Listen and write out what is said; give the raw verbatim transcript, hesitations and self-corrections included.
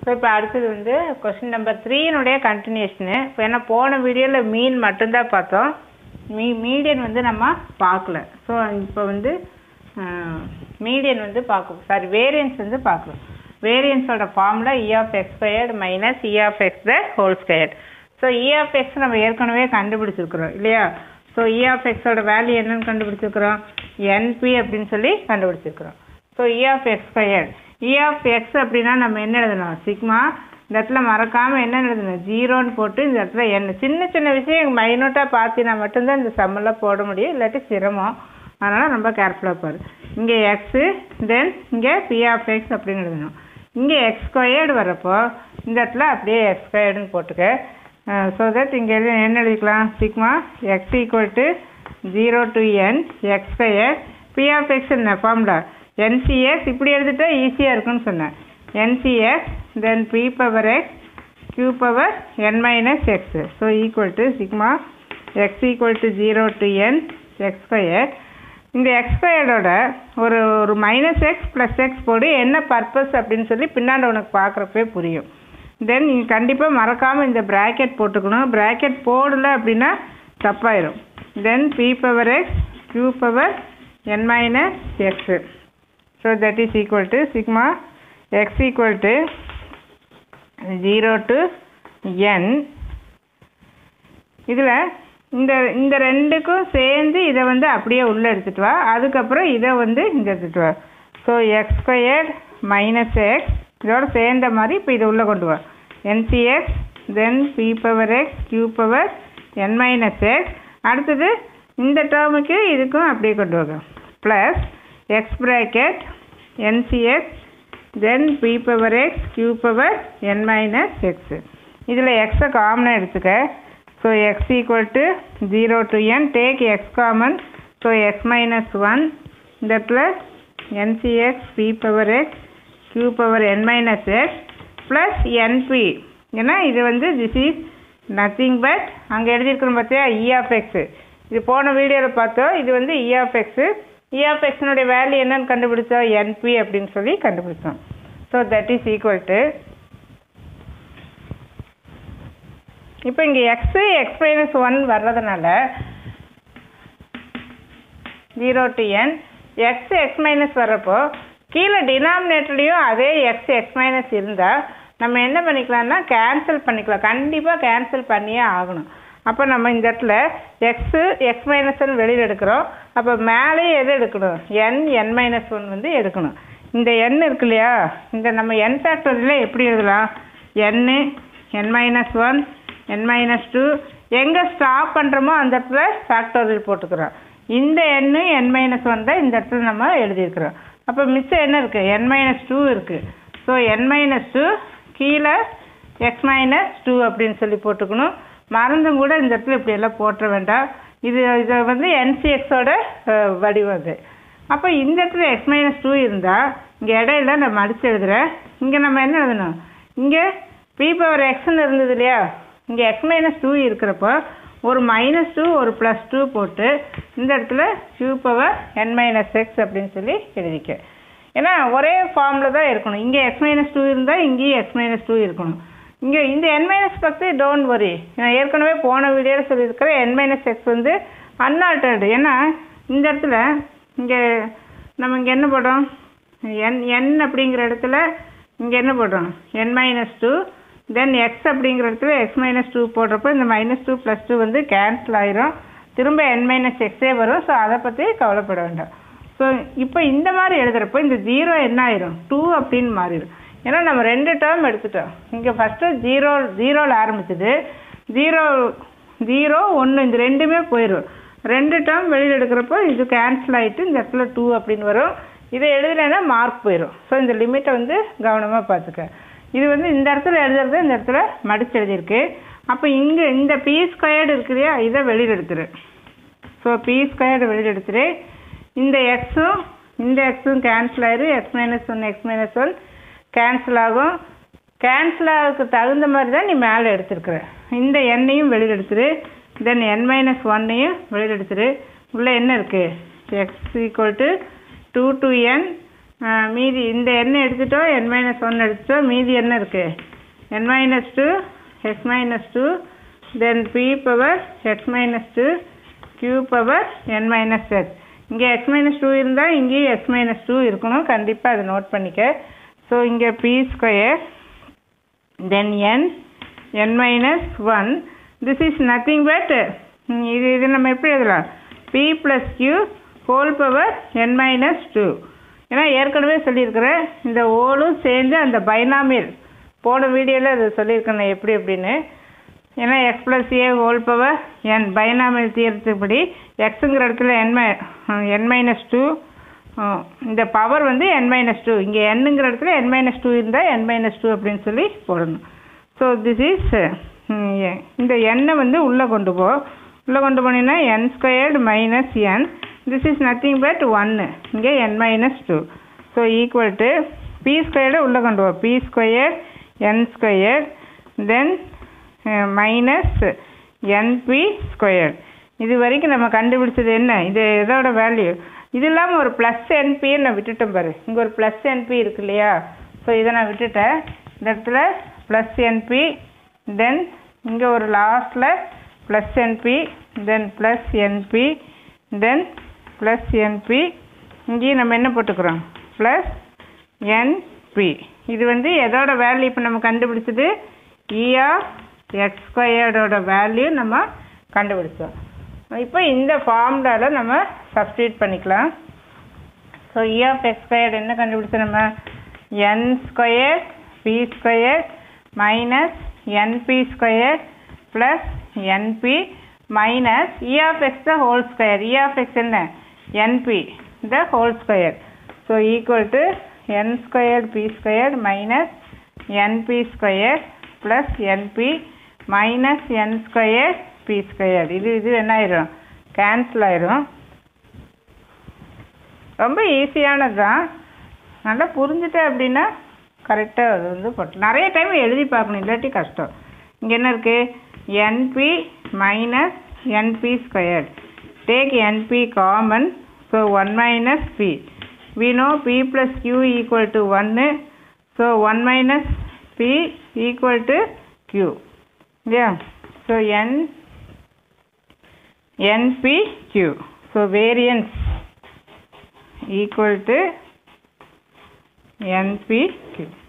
So இப்போ அடுத்தது வந்து கொஸ்டின் நம்பர் த்ரீனுடைய கண்டினியூஷனு. இப்போ ஏன்னா போன வீடியோவில் மீன் மட்டும்தான் பார்த்தோம், மீ மீடியன் வந்து நம்ம பார்க்கல. ஸோ இப்போ வந்து மீடியன் வந்து பார்க்கணும், சாரி வேரியன்ஸ் வந்து பார்க்கணும். வேரியன்ஸோட formula E of X squared minus E of X the whole squared. So E of X நம்ம ஏற்கனவே கண்டுபிடிச்சிருக்கிறோம் இல்லையா? ஸோ இ ஆஃப் எக்ஸோட வேல்யூ என்னன்னு கண்டுபிடிச்சிருக்கிறோம், என்பி அப்படின்னு சொல்லி கண்டுபிடிச்சிருக்கிறோம். So E of X squared E of X அப்படின்னா நம்ம என்ன எழுதணும், சிக்மா. இந்த இடத்துல மறக்காமல் என்ன எழுதணும், ஜீரோன்னு போட்டு இந்த இடத்துல என்ன சின்ன சின்ன விஷயம் மைனூட்டாக பார்த்தினா மட்டும்தான் இந்த சம்மெல்லாம் போட முடியும், இல்லாட்டி சிரமம். அதனால் ரொம்ப கேர்ஃபுல்லாக பாரு. இங்கே எக்ஸு, தென் இங்கே பி ஆஃப் எக்ஸ் அப்படின்னு எழுதணும். இங்கே எக்ஸ் ஸ்கொயர்டு வரப்போ இந்த இடத்துல அப்படியே எக்ஸ் ஸ்கொயர்டுன்னு போட்டுக்க. ஸோ தட் இங்கே என்ன எழுதிக்கலாம், sigma X equal to zero to N X square P of X என்ன ஃபார்முலா என்சிஎக்ஸ். இப்படி எழுதிட்டா ஈஸியாக இருக்குன்னு சொன்னேன். N C X then P power X Q power N minus X. So equal to sigma X equal to zero to N X square. இந்த எக்ஸ் ஸ்கொயர்டோட ஒரு ஒரு மைனஸ் எக்ஸ் ப்ளஸ் எக்ஸ் போடு, என்ன பர்பஸ் அப்படின்னு சொல்லி பின்னாடி உனக்கு பார்க்குறப்பே புரியும். தென் நீங்கள் கண்டிப்பாக மறக்காமல் இந்த ப்ராக்கெட் போட்டுக்கணும். ப்ராக்கெட் போடலை அப்படின்னா தப்பாயிரும். Then P power X Q power N minus X. So that is equal to sigma X equal to zero to N. இதில் இந்த இந்த ரெண்டுக்கும் சேர்ந்து இதை வந்து அப்படியே உள்ளே எடுத்துகிட்டு வா, அதுக்கப்புறம் இதை வந்து இங்கே எடுத்துகிட்டு வா. So X square minus X இதோட சேர்ந்த மாதிரி இப்போ இதை உள்ளே கொண்டு வா. N C X then P power X Q power N minus X. அடுத்தது இந்த டேர்முக்கு இதுக்கும் அப்படியே கொண்டு வாங்க. Plus X bracket N C X then P power X Q power N minus X. இதில் எக்ஸை காமனாக எடுத்துக்க. So X equal to zero to N take X காமன். ஸோ எக்ஸ் மைனஸ் ஒன் இந்த இடத்துல N C X P power X Q power N minus X plus N P. ஏன்னா இது வந்து திஸ் இஸ் நத்திங் பட் அங்கே எழுதியிருக்கணும் பார்த்தியா இ ஆஃப் எக்ஸு. இது போன வீடியோவில் பார்த்தோம். இது வந்து E of X. E of எக்ஸினுடைய வேல்யூ என்னன்னு கண்டுபிடிச்சோம், என்பி அப்படின்னு சொல்லி கண்டுபிடிச்சோம். So that is equal to இப்போ இங்கே எக்ஸு எக்ஸ் மைனஸ் ஒன் வர்றதுனால zero to N X X minus வர்றப்போ கீழே டினாமினேட்டர்லேயும் அதே எக்ஸ் எக்ஸ் மைனஸ் இருந்தால் நம்ம என்ன பண்ணிக்கலாம்னா கேன்சல் பண்ணிக்கலாம். கண்டிப்பாக கேன்சல் பண்ணியே ஆகணும். அப்போ நம்ம இந்த இடத்துல எக்ஸு எக்ஸ் மைனஸ்ன்னு வெளியில் எடுக்கிறோம். அப்போ மேலே எது எடுக்கணும், என் என் மைனஸ் ஒன் வந்து எடுக்கணும். இந்த என் இருக்கு இல்லையா, இந்த நம்ம என் ஃபேக்டரியில் எப்படி எழுதலாம், N N minus one N minus two. எங்கே ஸ்டாப் பண்ணுறோமோ அந்த இடத்துல ஃபேக்டோரியல் போட்டுக்கிறோம். இந்த எண்ணு என் மைனஸ் ஒன் தான் இந்த இடத்துல நம்ம எழுதியிருக்கிறோம். அப்போ மிச்சம் என்ன இருக்குது, என் மைனஸ் டூ இருக்குது. ஸோ என் மைனஸ் டூ கீழே எக்ஸ் மைனஸ் டூ அப்படின்னு சொல்லி போட்டுக்கணும். மறந்தும் கூட இந்த இடத்துல இப்படி எல்லாம் போட்டுற வேண்டாம். இது இதை வந்து என்சிஎக்ஸோட வடிவம் அது. அப்போ இந்த இடத்துல எக்ஸ் மைனஸ் டூ இருந்தால் இங்கே இடையில நம்ம அடித்து எழுதுகிறேன். இங்கே நம்ம என்ன எழுதணும், இங்கே பி பவர் எக்ஸ்ன்னு இருந்தது இல்லையா, இங்கே எக்ஸ் மைனஸ் டூ இருக்கிறப்போ ஒரு மைனஸ் டூ ஒரு ப்ளஸ் டூ போட்டு இந்த இடத்துல Q power N minus X அப்படின்னு சொல்லி எழுதிக்க. ஏன்னா ஒரே ஃபார்மில் தான் இருக்கணும். இங்கே எக்ஸ் மைனஸ் டூ இருந்தால் இங்கேயும் எக்ஸ் மைனஸ் டூ இருக்கணும். இங்கே இந்த என் மைனஸ் பற்றி டோன்ட் வரி, நான் ஏற்கனவே போன வீடியோவில் சொல்லியிருக்கிறேன். என் மைனஸ் எக்ஸ் வந்து அன்ஆல்டர்டு. ஏன்னா இந்த இடத்துல இங்கே நம்ம இங்கே என்ன போடுறோம், என் என் அப்படிங்கிற இடத்துல இங்கே என்ன போடுறோம், N minus two. Then X அப்படிங்கிற இடத்துல எக்ஸ் மைனஸ் டூ போடுறப்போ இந்த மைனஸ் டூ ப்ளஸ் டூ வந்து கேன்சல் ஆயிரும், திரும்ப என் மைனஸ் எக்ஸே வரும். ஸோ அதை பற்றி கவலைப்பட வேண்டாம். ஸோ இப்போ இந்த மாதிரி எழுதுகிறப்போ இந்த ஜீரோ என்ன ஆயிரும், டூ அப்படின்னு மாறிடும். ஏன்னா நம்ம ரெண்டு டேர்ம் எடுத்துட்டோம். இங்கே ஃபஸ்ட்டு ஜீரோ ஜீரோவில் ஆரம்பிச்சது, ஜீரோ ஜீரோ ஒன்று இந்த ரெண்டுமே போயிடும். ரெண்டு டேர்ம் வெளியில் எடுக்கிறப்போ இது கேன்சல் ஆகிட்டு இந்த இடத்துல டூ அப்படின்னு வரும். இதை எழுதலைன்னா மார்க் போயிடும். ஸோ இந்த லிமிட்டை வந்து கவனமாக பார்த்துக்க. இது வந்து இந்த இடத்துல எழுதுறது இந்த இடத்துல மடிச்சு எழுதியிருக்கு. அப்போ இங்கே இந்த பி ஸ்கொயர்டு இருக்குதுயா, இதை வெளியில் எடுத்துரு. ஸோ பி ஸ்கொயர்டு வெளியில் எடுத்துரு. இந்த எக்ஸும் இந்த எக்ஸும் கேன்சல் ஆயிரும். X minus one X minus one cancel ஆகும். கேன்சல் ஆகிறதுக்கு தகுந்த மாதிரி தான் நீ மேலே எடுத்துருக்குற. இந்த எண்ணையும் வெளியில் எடுத்துரு. தென் என் மைனஸ் ஒன்னையும் வெளியில் எடுத்துரு. உள்ளே என்ன இருக்குது, X equal to two to N மீதி இந்த எண்ணை எடுத்துட்டோம், n மைனஸ் ஒன் எடுத்துட்டோம், மீதி என்ன இருக்குது n minus two X minus two then P power X minus two q power n minus X. இங்கே எக்ஸ் மைனஸ் டூ இருந்தால் இங்கேயும் எக்ஸ் மைனஸ் டூ இருக்கணும், கண்டிப்பாக அதை நோட் பண்ணிக்க. ஸோ இங்கே P square then N N minus one, this is nothing but இது இது நம்ம எப்படி எழுதலாம், P plus Q whole power N minus two. ஏன்னா ஏற்கனவே சொல்லியிருக்கிறேன், இந்த ஓலும் சேர்ந்து அந்த பைனாமியல் போன வீடியோவில் அது சொல்லியிருக்கேன் எப்படி எப்படின்னு. ஏன்னா X plus A whole power N binomial தீர்த்தபடி எக்ஸுங்கிற இடத்துல என் மை என் மைனஸ் டூ, இந்த பவர் வந்து என் மைனஸ் டூ, இங்கே என்னங்கிற இடத்துல என் மைனஸ் டூ இருந்தால் என் மைனஸ் டூ அப்படின்னு சொல்லி போடணும். ஸோ திஸ் இஸ் இந்த எண்ணை வந்து உள்ளே கொண்டு போ, உள்ளே கொண்டு போனீங்கன்னா n squared minus n, this is nothing but ஒன்று, இங்கே n minus two. So equal to p ஸ்கொயர்டை உள்ளே கொண்டு போ, p square n square then minus n p square. இது வரைக்கும் நம்ம கண்டுபிடிச்சது என்ன, இது எதோட வேல்யூ, இது இல்லாமல் ஒரு ப்ளஸ் என்பியை நான் விட்டுட்டேன் பாரு, இங்கே ஒரு ப்ளஸ் என்பி இருக்கு இல்லையா. ஸோ இதை நான் விட்டுட்டேன், இந்த இடத்துல ப்ளஸ் என்பி தென் இங்கே ஒரு லாஸ்ட்டில் plus n p then plus n p then plus n p, இங்கேயும் நம்ம என்ன போட்டுக்கிறோம் ப்ளஸ் என்பி. இது வந்து எதோட வேல்யூ இப்போ நம்ம கண்டுபிடிச்சது, இ ஆஃப் எக்ஸ் ஸ்கொயர்டோட வேல்யூ நம்ம கண்டுபிடிச்சோம். இப்போ இந்த ஃபார்முலாவில் நம்ம சப்ஸ்டியூட் பண்ணிக்கலாம். So E of X squared என்ன கண்டுபிடிச்சோம் நம்ம, n square p square minus n p square plus n p minus E of X the whole square, E of X என்ன n p the whole square. So equal to n square p square minus n p square plus n p minus n square p square. இது இது என்ன ஆயிரும், cancel ஆயிரும். ரொம்ப ஈஸியானது தான், நல்லா புரிஞ்சுட்டேன் அப்படின்னா கரெக்டாக அது வந்து போட்டு நிறைய டைம் எழுதி பார்க்கணும், இல்லாட்டி கஷ்டம். இங்கே என்ன இருக்குது, n p minus n p square, take n p common, so one minus p, we know p plus q equal to one, so one minus p equal to q, yeah. So n npq, so variance equal to npq.